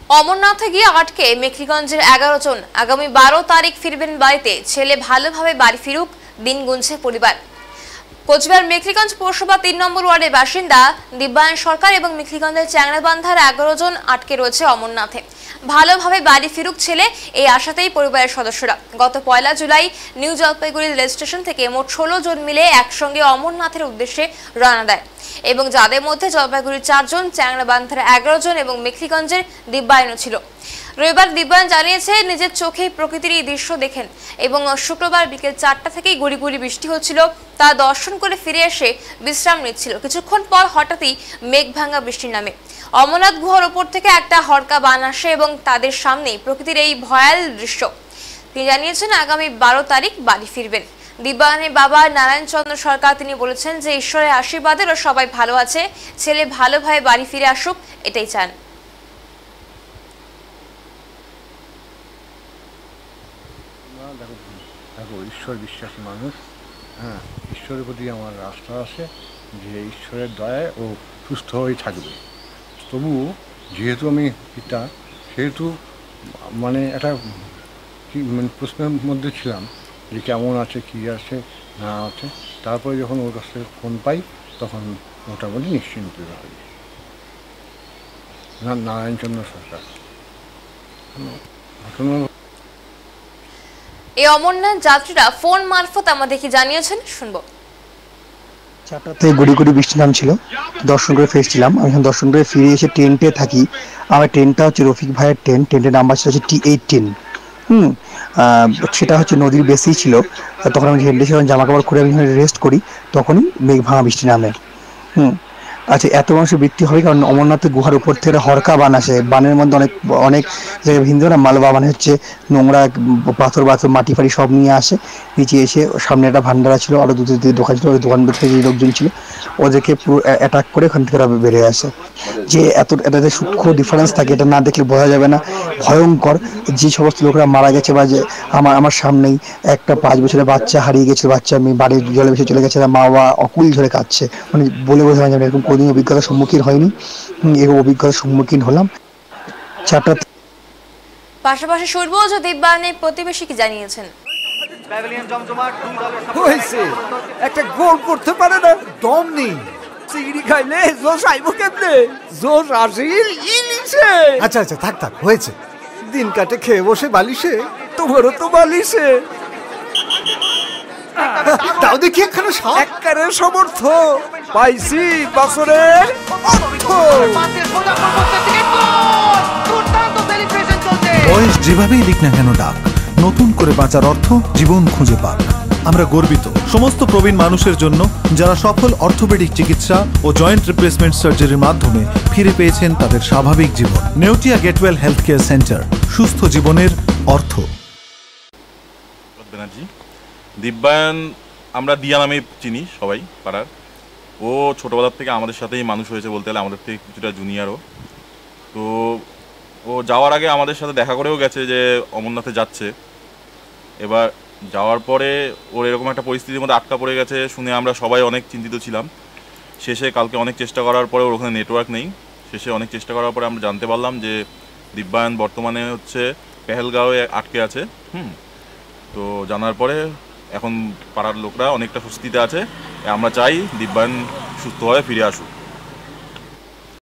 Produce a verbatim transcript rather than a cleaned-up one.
অমরনাথে গিয়ে আটকে মেখলিগঞ্জের এগারো জন আগামী বারো তারিখ ফিরবেন বাড়িতে। ছেলে ভালোভাবে বাড়ি ফিরুক, দিন গুনছে পরিবার। কোচবিহার মেখলিগঞ্জ পৌরসভা তিন নম্বর ওয়ার্ডের বাসিন্দা দিব্যায়ন সরকার এবং মেখলিগঞ্জের চ্যাংড়াবান্ধার এগারো জন আটকে রয়েছে অমরনাথে। ভালোভাবে বাড়ি ফিরুক ছেলে, এই আশাতেই পরিবারের সদস্যরা গত পয়লা জুলাই নিউ জলপাইগুড়ি রেল স্টেশন থেকে মোট ষোলো জন মিলে একসঙ্গে অমরনাথের উদ্দেশ্যে রওনা দেয় এবং যাদের মধ্যে জলপাইগুড়ির চারজন, চ্যাংড়াবান্ধার এগারো জন এবং মেখলিগঞ্জের দিব্যায়নও ছিল। রবিবার দিব্যায়ন জানিয়েছে নিজের চোখেই প্রকৃতির এই দৃশ্য দেখেন এবং শুক্রবার বিকেল চারটা থেকেই গুড়ি গুড়ি বৃষ্টি হচ্ছিল। তা দর্শন করে ফিরে এসে বিশ্রাম নিচ্ছিল। কিছুক্ষণ পর হঠাৎই মেঘ ভাঙা বৃষ্টির নামে অমরনাথ গুহার ওপর থেকে একটা হরকা বান আসে এবং তাদের সামনেই প্রকৃতির এই ভয়াল দৃশ্য। তিনি জানিয়েছেন আগামী বারো তারিখ বাড়ি ফিরবেন। দিব্যায়নের বাবা নারায়ণ চন্দ্র সরকার তিনি বলেছেন যে ঈশ্বরের আশীর্বাদে ওরা সবাই ভালো আছে, ছেলে ভালোভাবে বাড়ি ফিরে আসুক, এটাই চান। ঈশ্বর বিশ্বাসী মানুষ, হ্যাঁ, ঈশ্বরের প্রতি আমার আস্থা আছে যে ঈশ্বরের দয়ায় ও সুস্থ হয়ে থাকবে। তবু যেহেতু আমি পিতা, সেহেতু মানে একটা কি মানে প্রশ্নের মধ্যে ছিলাম যে কেমন আছে, কী আছে না আছে। তারপরে যখন ওর কাছ থেকে ফোন পাই তখন মোটামুটি নিশ্চিন্ত হই। নারায়ণচন্দ্র সরকার। এই অমরনাথ যাত্রীরা ফোন মারফত আমাদেরকে জানিয়েছেন, শুনবো। চারটাতে গুড়ি গুড়ি বৃষ্টি নামছিল, দর্শন করে ফিরছিলাম। আমি এখন দর্শন করে ফিরে এসে টেন্টে থাকি। আমার টেন্টটা হচ্ছে রফিক ভাইয়ের টেন্ট। টেন্টের নাম্বার ছিল হচ্ছে টি এইটিন। হুম সেটা হচ্ছে নদীর বেশি ছিল। তখন আমি টেন্টে যখন জামা কাপড় খুলে আমি রেস্ট করি, তখনই মেঘ ভাঙা বৃষ্টি নামে। হুম আচ্ছা, এত মানুষের বৃত্তি হবে কারণ অমরনাথের গুহার উপর থেকে হরকা বান আসে। বানের মধ্যে অনেক অনেক হিন্দুরা মালবা মানে হচ্ছে নোংরা পাথর পাথর মাটি ফাটি সব নিয়ে আসে। নিচে এসে সামনে একটা ভান্ডারা ছিল, আরও দুটো দোকান ছিল, ওই দোকান থেকে যে লোকজন ছিল ওদেরকে পুরো অ্যাটাক করে ওখান থেকে বেড়ে আসে। যে এত এটাতে সূক্ষ্ম ডিফারেন্স থাকে, এটা না দেখলে বোঝা যাবে না। ভয়ঙ্কর যে সমস্ত লোকরা মারা গেছে, বা যে আমার আমার সামনেই একটা পাঁচ বছরের বাচ্চা হারিয়ে গেছে, বাচ্চা আমি বাড়ির জলে ভেসে চলে গেছে, মা বাবা অকুল ধরে কাঁদছে। মানে বলে বোঝা যাবে এরকম কোনোদিন অভিজ্ঞতার সম্মুখীন হয়নি, এরকম অভিজ্ঞতার সম্মুখীন হলাম। চারটা পাশাপাশি শুনবো যে দিব্যায়নের প্রতিবেশী কি জানিয়েছেন। হয়েছে একটা গোল করতে পারে না, দম নেই। চিংড়ি খাইলে জোশ আইব কেমনে? জোশ আসিল ইলিশে। আচ্ছা আচ্ছা থাক থাক, হয়েছে। দিন কাটে খেয়ে বসে বালিশে, তোমারও তো বালিশে। তাও দেখি একখানে একবারে সমর্থ পাইছি বছরের বয়স যেভাবেই দিক না কেন ডাক, নতুন করে বাঁচার অর্থ জীবন খুঁজে পাক। আমরা গর্বিত সমস্ত প্রবীণ মানুষের জন্য যারা সফল অর্থোপেডিক চিকিৎসা ও জয়েন্ট রিপ্লেসমেন্ট সার্জারির মাধ্যমে ফিরে পেয়েছেন তাদের স্বাভাবিক জীবন। Neotia Getwel health care centre, সুস্থ জীবনের অর্থ। দিব্যায়ন আমরা দিয়া নামে চিনি সবাই পাড়ার। ও ছোটোবেলার থেকে আমাদের সাথেই মানুষ হয়েছে বলতে গেলে, আমাদের থেকে কিছুটা জুনিয়রও। তো ও যাওয়ার আগে আমাদের সাথে দেখা করেও গেছে যে অমরনাথে যাচ্ছে। এবার যাওয়ার পরে ওর এরকম একটা পরিস্থিতির মধ্যে আটকা পড়ে গেছে শুনে আমরা সবাই অনেক চিন্তিত ছিলাম। শেষে কালকে অনেক চেষ্টা করার পরে ওর ওখানে নেটওয়ার্ক নেই। শেষে অনেক চেষ্টা করার পরে আমরা জানতে পারলাম যে দিব্যায়ন বর্তমানে হচ্ছে পেহেলগাঁওয়ে আটকে আছে। হুম তো জানার পরে এখন পাড়ার লোকরা অনেকটা স্বস্তিতে আছে। আমরা চাই দিব্যায়ন সুস্থভাবে ফিরে আসুক।